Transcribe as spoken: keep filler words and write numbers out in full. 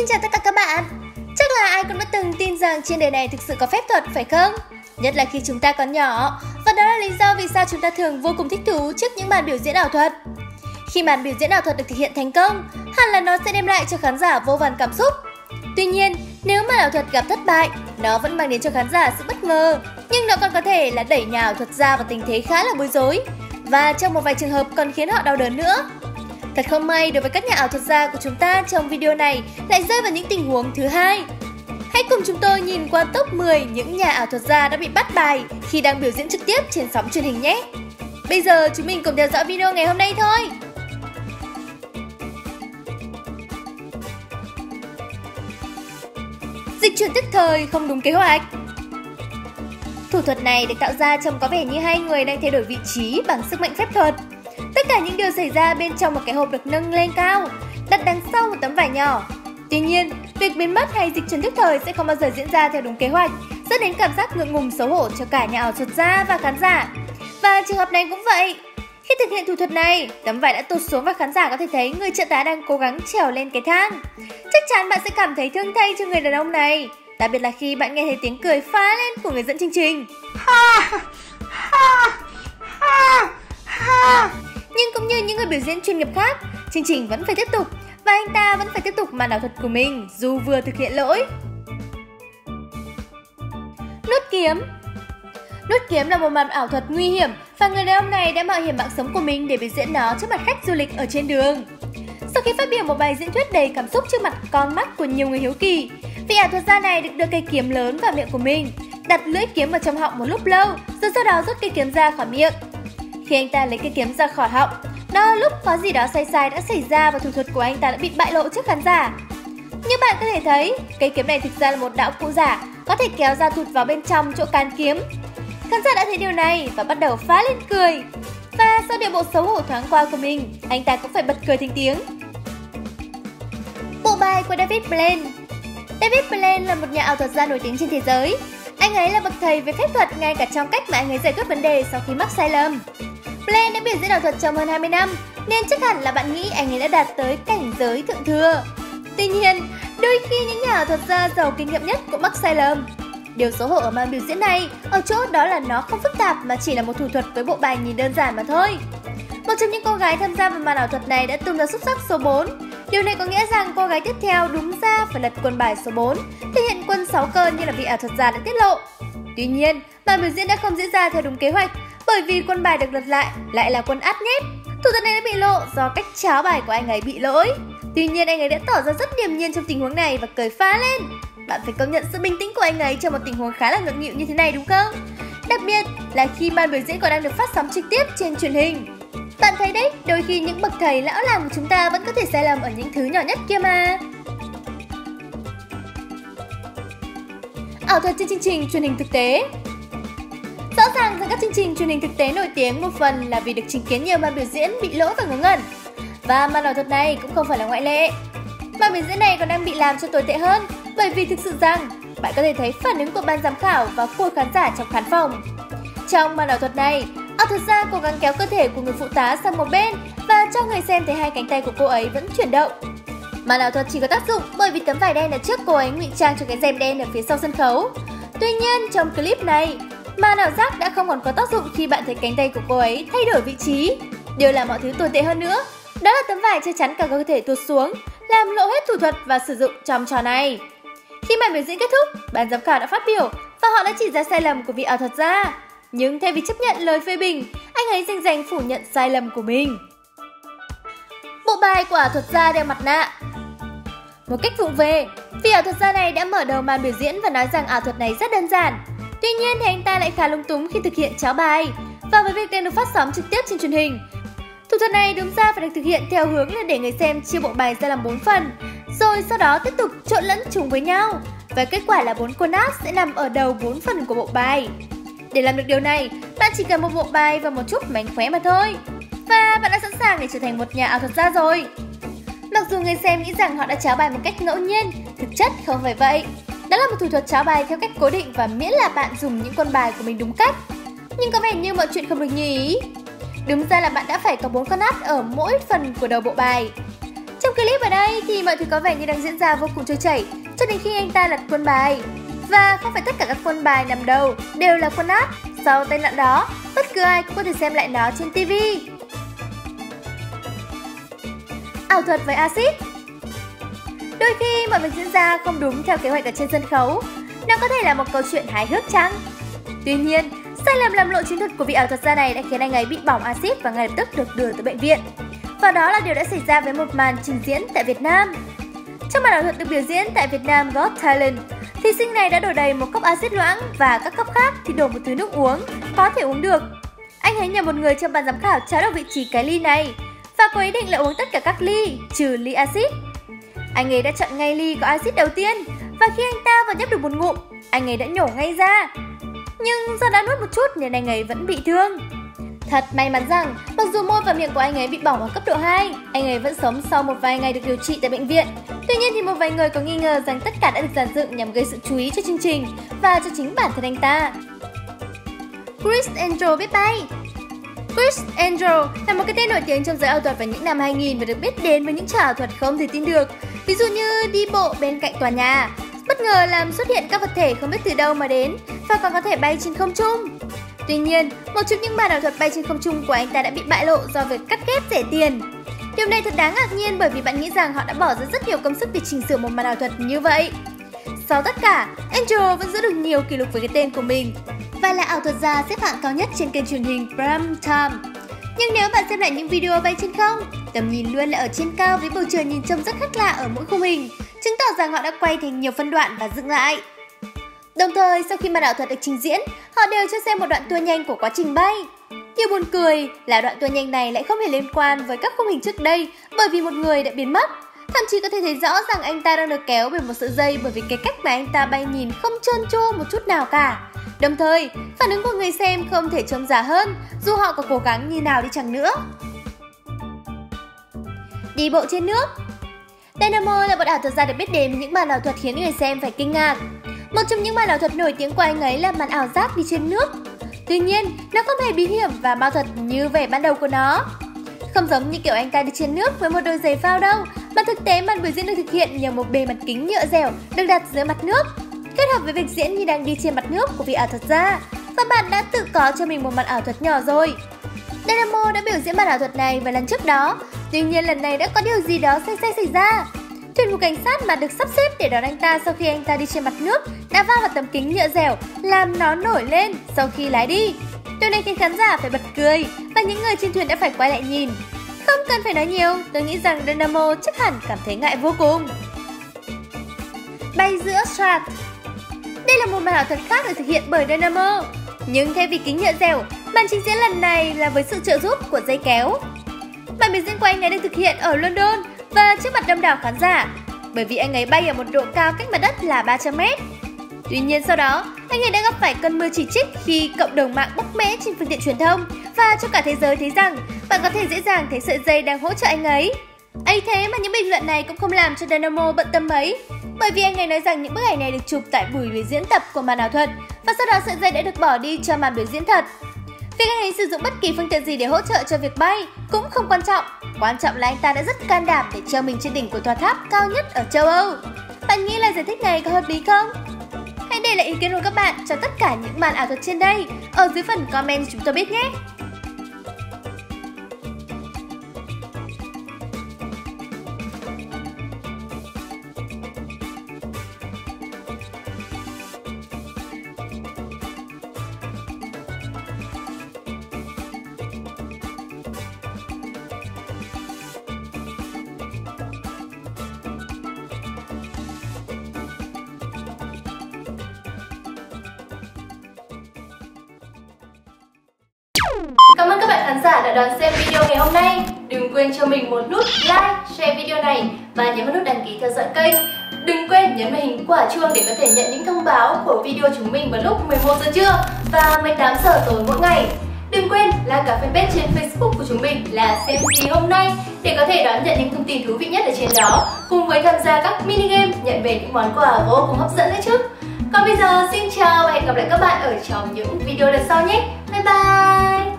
Xin chào tất cả các bạn. Chắc là ai cũng đã từng tin rằng trên đời này thực sự có phép thuật phải không? Nhất là khi chúng ta còn nhỏ. Và đó là lý do vì sao chúng ta thường vô cùng thích thú trước những màn biểu diễn ảo thuật. Khi màn biểu diễn ảo thuật được thực hiện thành công, hẳn là nó sẽ đem lại cho khán giả vô vàn cảm xúc. Tuy nhiên, nếu màn ảo thuật gặp thất bại, nó vẫn mang đến cho khán giả sự bất ngờ. Nhưng nó còn có thể là đẩy nhà ảo thuật gia vào tình thế khá là bối rối. Và trong một vài trường hợp còn khiến họ đau đớn nữa. Thật không may đối với các nhà ảo thuật gia của chúng ta trong video này lại rơi vào những tình huống thứ hai. Hãy cùng chúng tôi nhìn qua top mười những nhà ảo thuật gia đã bị bắt bài khi đang biểu diễn trực tiếp trên sóng truyền hình nhé. Bây giờ chúng mình cùng theo dõi video ngày hôm nay thôi. Dịch chuyển tức thời không đúng kế hoạch. Thủ thuật này được tạo ra trông có vẻ như hai người đang thay đổi vị trí bằng sức mạnh phép thuật. Tất cả những điều xảy ra bên trong một cái hộp được nâng lên cao, đặt đằng sau một tấm vải nhỏ. Tuy nhiên, việc biến mất hay dịch chuyển tức thời sẽ không bao giờ diễn ra theo đúng kế hoạch, dẫn đến cảm giác ngượng ngùng xấu hổ cho cả nhà ảo thuật gia và khán giả. Và trường hợp này cũng vậy. Khi thực hiện thủ thuật này, tấm vải đã tụt xuống và khán giả có thể thấy người trợ tá đang cố gắng trèo lên cái thang. Chắc chắn bạn sẽ cảm thấy thương thay cho người đàn ông này, đặc biệt là khi bạn nghe thấy tiếng cười phá lên của người dẫn chương trình. Ha, ha, ha, ha. Nhưng cũng như những người biểu diễn chuyên nghiệp khác, chương trình vẫn phải tiếp tục và anh ta vẫn phải tiếp tục màn ảo thuật của mình dù vừa thực hiện lỗi. Nuốt kiếm. Nuốt kiếm là một màn ảo thuật nguy hiểm và người đàn ông này đã mạo hiểm mạng sống của mình để biểu diễn nó trước mặt khách du lịch ở trên đường. Sau khi phát biểu một bài diễn thuyết đầy cảm xúc trước mặt con mắt của nhiều người hiếu kỳ, vị ảo thuật gia này được đưa cây kiếm lớn vào miệng của mình, đặt lưỡi kiếm vào trong họng một lúc lâu, rồi sau đó rút cây kiếm ra khỏi miệng. Khi anh ta lấy cây kiếm ra khỏi họng, đó là lúc có gì đó sai sai đã xảy ra và thủ thuật của anh ta đã bị bại lộ trước khán giả. Như bạn có thể thấy, cây kiếm này thực ra là một đạo cụ giả, có thể kéo ra thụt vào bên trong chỗ cán kiếm. Khán giả đã thấy điều này và bắt đầu phá lên cười. Và sau điệu bộ xấu hổ thoáng qua của mình, anh ta cũng phải bật cười thành tiếng. Bộ bài của David Blaine. David Blaine là một nhà ảo thuật gia nổi tiếng trên thế giới. Anh ấy là bậc thầy về phép thuật ngay cả trong cách mà anh ấy giải quyết vấn đề sau khi mắc sai lầm. Blaine đã biểu diễn ảo thuật trong hơn hai mươi năm, nên chắc hẳn là bạn nghĩ anh ấy đã đạt tới cảnh giới thượng thừa. Tuy nhiên, đôi khi những nhà ảo thuật gia giàu kinh nghiệm nhất cũng mắc sai lầm. Điều xấu hổ ở màn biểu diễn này ở chỗ đó là nó không phức tạp mà chỉ là một thủ thuật với bộ bài nhìn đơn giản mà thôi. Một trong những cô gái tham gia vào màn ảo thuật này đã tung ra xúc xắc số bốn. Điều này có nghĩa rằng cô gái tiếp theo đúng ra phải lật quân bài số bốn, thể hiện quân sáu cơn như là vị ảo thuật gia đã tiết lộ. Tuy nhiên, màn biểu diễn đã không diễn ra theo đúng kế hoạch, bởi vì quân bài được lật lại lại là quân át nhép. Thủ thuật này đã bị lộ do cách tráo bài của anh ấy bị lỗi. Tuy nhiên anh ấy đã tỏ ra rất điềm nhiên trong tình huống này và cười phá lên. Bạn phải công nhận sự bình tĩnh của anh ấy trong một tình huống khá là ngượng nghịu như thế này đúng không? Đặc biệt là khi màn biểu diễn còn đang được phát sóng trực tiếp trên truyền hình. Bạn thấy đấy, đôi khi những bậc thầy lão làng của chúng ta vẫn có thể sai lầm ở những thứ nhỏ nhất kia mà. Ảo thuật trên chương trình truyền hình thực tế. Rõ ràng rằng các chương trình truyền hình thực tế nổi tiếng một phần là vì được chứng kiến nhiều màn biểu diễn bị lỗi và ngớ ngẩn. Và màn ảo thuật này cũng không phải là ngoại lệ. Màn biểu diễn này còn đang bị làm cho tồi tệ hơn, bởi vì thực sự rằng bạn có thể thấy phản ứng của ban giám khảo và của khán giả trong khán phòng. Trong màn ảo thuật này, ảo thuật gia cố gắng kéo cơ thể của người phụ tá sang một bên và cho người xem thấy hai cánh tay của cô ấy vẫn chuyển động. Màn ảo thuật chỉ có tác dụng bởi vì tấm vải đen ở trước cô ấy ngụy trang cho cái rèm đen ở phía sau sân khấu. Tuy nhiên trong clip này, màn ảo giác đã không còn có tác dụng khi bạn thấy cánh tay của cô ấy thay đổi vị trí. Điều làm mọi thứ tồi tệ hơn nữa, đó là tấm vải che chắn cả cơ thể tuột xuống, làm lộ hết thủ thuật và sử dụng trong trò này. Khi màn biểu diễn kết thúc, ban giám khảo đã phát biểu và họ đã chỉ ra sai lầm của vị ảo thuật gia. Nhưng thay vì chấp nhận lời phê bình, anh ấy dành dành phủ nhận sai lầm của mình. Bộ bài của ảo thuật gia đeo mặt nạ. Một cách vụng về, vị ảo thuật gia này đã mở đầu màn biểu diễn và nói rằng ảo thuật này rất đơn giản. Tuy nhiên thì anh ta lại khá lung túng khi thực hiện tráo bài. Và với việc đang được phát sóng trực tiếp trên truyền hình, thủ thuật này đúng ra phải được thực hiện theo hướng là để người xem chia bộ bài ra làm bốn phần, rồi sau đó tiếp tục trộn lẫn chúng với nhau. Và kết quả là bốn con át sẽ nằm ở đầu bốn phần của bộ bài. Để làm được điều này, bạn chỉ cần một bộ bài và một chút mánh khóe mà thôi. Và bạn đã sẵn sàng để trở thành một nhà ảo thuật gia rồi. Mặc dù người xem nghĩ rằng họ đã tráo bài một cách ngẫu nhiên, thực chất không phải vậy. Đó là một thủ thuật tráo bài theo cách cố định và miễn là bạn dùng những con bài của mình đúng cách. Nhưng có vẻ như mọi chuyện không được như ý. Đúng ra là bạn đã phải có bốn con át ở mỗi phần của đầu bộ bài. Trong Trong clip ở đây thì mọi thứ có vẻ như đang diễn ra vô cùng trôi chảy cho đến khi anh ta lật quân bài. Và không phải tất cả các quân bài nằm đầu đều là quân át. Sau tai nạn đó, bất cứ ai cũng có thể xem lại nó trên ti vi. Ảo thuật với axit. Đôi khi mọi việc diễn ra không đúng theo kế hoạch ở trên sân khấu. Nó có thể là một câu chuyện hài hước chăng? Tuy nhiên, sai lầm làm lộ chiến thuật của vị ảo thuật gia này đã khiến anh ấy bị bỏng axit và ngay lập tức được đưa tới bệnh viện. Và đó là điều đã xảy ra với một màn trình diễn tại Việt Nam. Trong màn ảo thuật được biểu diễn tại Việt Nam Got Talent, thí sinh này đã đổ đầy một cốc axit loãng và các cốc khác thì đổ một thứ nước uống có thể uống được. Anh ấy nhờ một người trong ban giám khảo trao được vị trí cái ly này và có ý định là uống tất cả các ly trừ ly axit. Anh ấy đã chọn ngay ly có axit đầu tiên và khi anh ta vừa nhấp được một ngụm, anh ấy đã nhổ ngay ra. Nhưng do đã nuốt một chút nên anh ấy vẫn bị thương. Thật may mắn rằng, mặc dù môi và miệng của anh ấy bị bỏng ở cấp độ hai, anh ấy vẫn sống sau một vài ngày được điều trị tại bệnh viện. Tuy nhiên thì một vài người có nghi ngờ rằng tất cả đã được dàn dựng nhằm gây sự chú ý cho chương trình và cho chính bản thân anh ta. Criss Angel biết bay. Criss Angel là một cái tên nổi tiếng trong giới ảo thuật vào những năm hai nghìn và được biết đến với những trò ảo thuật không thể tin được. Ví dụ như đi bộ bên cạnh tòa nhà, bất ngờ làm xuất hiện các vật thể không biết từ đâu mà đến và còn có thể bay trên không trung. Tuy nhiên, một trong những màn ảo thuật bay trên không trung của anh ta đã bị bại lộ do việc cắt ghép rẻ tiền. Điều này thật đáng ngạc nhiên bởi vì bạn nghĩ rằng họ đã bỏ ra rất nhiều công sức để chỉnh sửa một màn ảo thuật như vậy. Sau tất cả, Angel vẫn giữ được nhiều kỷ lục với cái tên của mình và là ảo thuật gia xếp hạng cao nhất trên kênh truyền hình Prime Time. Nhưng nếu bạn xem lại những video bay trên không, tầm nhìn luôn là ở trên cao với bầu trời nhìn trông rất khác lạ ở mỗi khung hình, chứng tỏ rằng họ đã quay thành nhiều phân đoạn và dựng lại. Đồng thời, sau khi màn ảo thuật được trình diễn, họ đều cho xem một đoạn tua nhanh của quá trình bay. Điều buồn cười là đoạn tua nhanh này lại không hề liên quan với các khung hình trước đây bởi vì một người đã biến mất. Thậm chí có thể thấy rõ rằng anh ta đang được kéo bởi một sợi dây bởi vì cái cách mà anh ta bay nhìn không trơn tru một chút nào cả. Đồng thời, phản ứng của người xem không thể trông giả hơn dù họ có cố gắng như nào đi chăng nữa. Đi bộ trên nước. Dynamo là một ảo thuật gia được biết đến với những màn ảo thuật khiến người xem phải kinh ngạc. Một trong những màn ảo thuật nổi tiếng của anh ấy là màn ảo giác đi trên nước. Tuy nhiên, nó không hề bí hiểm và ma thuật như vẻ ban đầu của nó. Không giống như kiểu anh ta đi trên nước với một đôi giày phao đâu, mà thực tế màn biểu diễn được thực hiện nhờ một bề mặt kính nhựa dẻo được đặt dưới mặt nước, kết hợp với việc diễn như đang đi trên mặt nước của vị ảo thuật gia. Và bạn đã tự có cho mình một màn ảo thuật nhỏ rồi. Dynamo đã biểu diễn màn ảo thuật này vào lần trước đó, tuy nhiên lần này đã có điều gì đó sai sai xảy ra. Thuyền của cảnh sát mà được sắp xếp để đón anh ta sau khi anh ta đi trên mặt nước đã va vào tấm kính nhựa dẻo, làm nó nổi lên sau khi lái đi. Điều này khiến khán giả phải bật cười và những người trên thuyền đã phải quay lại nhìn. Không cần phải nói nhiều, tôi nghĩ rằng Dynamo chắc hẳn cảm thấy ngại vô cùng. Bay giữa Strat. Đây là một màn ảo thuật khác được thực hiện bởi Dynamo, nhưng thay vì kính nhựa dẻo, màn trình diễn lần này là với sự trợ giúp của dây kéo. Màn biểu diễn của anh ấy được thực hiện ở London và trước mặt đông đảo khán giả, bởi vì anh ấy bay ở một độ cao cách mặt đất là ba trăm mét. Tuy nhiên sau đó, anh ấy đã gặp phải cơn mưa chỉ trích khi cộng đồng mạng bóc mẽ trên phương tiện truyền thông và cho cả thế giới thấy rằng bạn có thể dễ dàng thấy sợi dây đang hỗ trợ anh ấy. Ấy thế mà những bình luận này cũng không làm cho Dynamo bận tâm mấy, bởi vì anh ấy nói rằng những bức ảnh này được chụp tại buổi biểu diễn tập của màn ảo thuật và sau đó sợi dây đã được bỏ đi cho màn biểu diễn thật. Việc anh ấy sử dụng bất kỳ phương tiện gì để hỗ trợ cho việc bay cũng không quan trọng. Quan trọng là anh ta đã rất can đảm để treo mình trên đỉnh của tòa tháp cao nhất ở châu Âu. Bạn nghĩ là giải thích này có hợp lý không? Hãy để lại ý kiến của các bạn cho tất cả những màn ảo thuật trên đây ở dưới phần comment chúng tôi biết nhé. Cảm ơn các bạn khán giả đã đón xem video ngày hôm nay. Đừng quên cho mình một nút like, share video này và nhấn vào nút đăng ký theo dõi kênh. Đừng quên nhấn vào hình quả chuông để có thể nhận những thông báo của video chúng mình vào lúc mười một giờ trưa và mười tám giờ tối mỗi ngày. Đừng quên like cả fanpage trên Facebook của chúng mình là xem gì hôm nay để có thể đón nhận những thông tin thú vị nhất ở trên đó, cùng với tham gia các mini game nhận về những món quà vô cùng hấp dẫn nữa chứ. Còn bây giờ xin chào và hẹn gặp lại các bạn ở trong những video lần sau nhé. Bye bye.